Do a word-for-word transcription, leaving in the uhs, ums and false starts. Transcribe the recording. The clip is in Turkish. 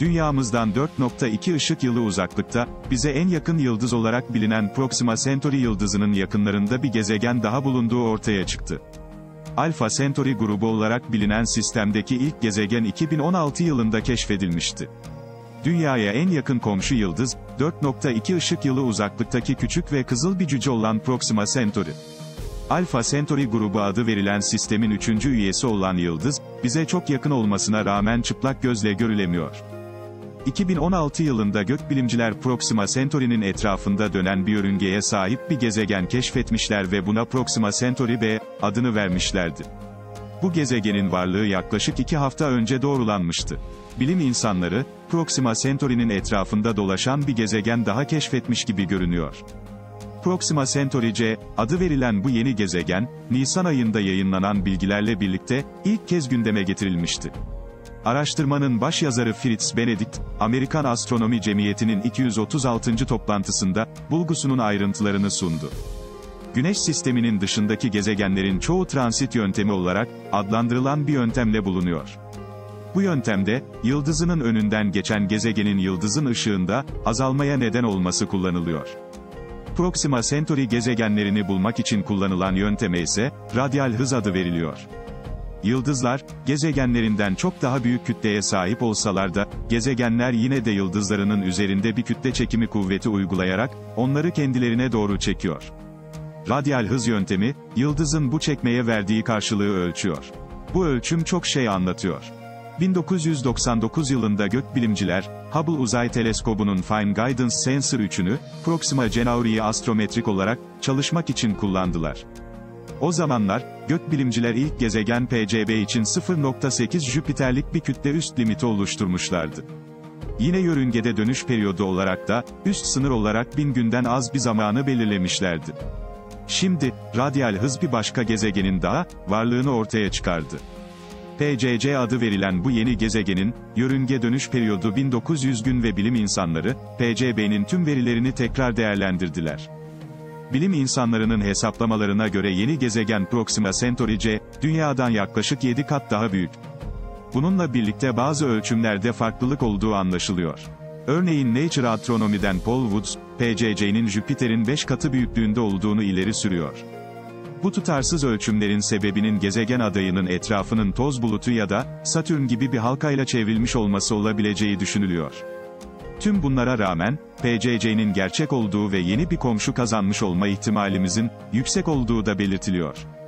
Dünyamızdan dört nokta iki ışık yılı uzaklıkta, bize en yakın yıldız olarak bilinen Proxima Centauri yıldızının yakınlarında bir gezegen daha bulunduğu ortaya çıktı. Alpha Centauri grubu olarak bilinen sistemdeki ilk gezegen iki bin on altı yılında keşfedilmişti. Dünyaya en yakın komşu yıldız, dört nokta iki ışık yılı uzaklıktaki küçük ve kızıl bir cüce olan Proxima Centauri. Alpha Centauri grubu adı verilen sistemin üçüncü üyesi olan yıldız, bize çok yakın olmasına rağmen çıplak gözle görülemiyor. iki bin on altı yılında gökbilimciler Proxima Centauri'nin etrafında dönen bir yörüngeye sahip bir gezegen keşfetmişler ve buna Proxima Centauri b adını vermişlerdi. Bu gezegenin varlığı yaklaşık iki hafta önce doğrulanmıştı. Bilim insanları, Proxima Centauri'nin etrafında dolaşan bir gezegen daha keşfetmiş gibi görünüyor. Proxima Centauri c adı verilen bu yeni gezegen, Nisan ayında yayınlanan bilgilerle birlikte ilk kez gündeme getirilmişti. Araştırmanın başyazarı Fritz Benedict, Amerikan Astronomi Cemiyeti'nin iki yüz otuz altıncı toplantısında, bulgusunun ayrıntılarını sundu. Güneş sisteminin dışındaki gezegenlerin çoğu transit yöntemi olarak adlandırılan bir yöntemle bulunuyor. Bu yöntemde, yıldızının önünden geçen gezegenin yıldızın ışığında azalmaya neden olması kullanılıyor. Proxima Centauri gezegenlerini bulmak için kullanılan yönteme ise radyal hız adı veriliyor. Yıldızlar, gezegenlerinden çok daha büyük kütleye sahip olsalar da, gezegenler yine de yıldızlarının üzerinde bir kütle çekimi kuvveti uygulayarak, onları kendilerine doğru çekiyor. Radyal hız yöntemi, yıldızın bu çekmeye verdiği karşılığı ölçüyor. Bu ölçüm çok şey anlatıyor. bin dokuz yüz doksan dokuz yılında gökbilimciler, Hubble Uzay Teleskobu'nun Fine Guidance Sensor üçünü, Proxima Centauri'yi astrometrik olarak, çalışmak için kullandılar. O zamanlar, gökbilimciler ilk gezegen P C B için sıfır nokta sekiz Jüpiterlik bir kütle üst limiti oluşturmuşlardı. Yine yörüngede dönüş periyodu olarak da, üst sınır olarak bin günden az bir zamanı belirlemişlerdi. Şimdi, radyal hız bir başka gezegenin daha, varlığını ortaya çıkardı. P C C adı verilen bu yeni gezegenin, yörünge dönüş periyodu bin dokuz yüz gün ve bilim insanları, P C B'nin tüm verilerini tekrar değerlendirdiler. Bilim insanlarının hesaplamalarına göre yeni gezegen Proxima Centauri c, Dünya'dan yaklaşık yedi kat daha büyük. Bununla birlikte bazı ölçümlerde farklılık olduğu anlaşılıyor. Örneğin Nature Astronomy'den Paul Woods, P C C'nin Jüpiter'in beş katı büyüklüğünde olduğunu ileri sürüyor. Bu tutarsız ölçümlerin sebebinin gezegen adayının etrafının toz bulutu ya da, Satürn gibi bir halkayla çevrilmiş olması olabileceği düşünülüyor. Tüm bunlara rağmen, P C C'nin gerçek olduğu ve yeni bir komşu kazanmış olma ihtimalimizin, yüksek olduğu da belirtiliyor.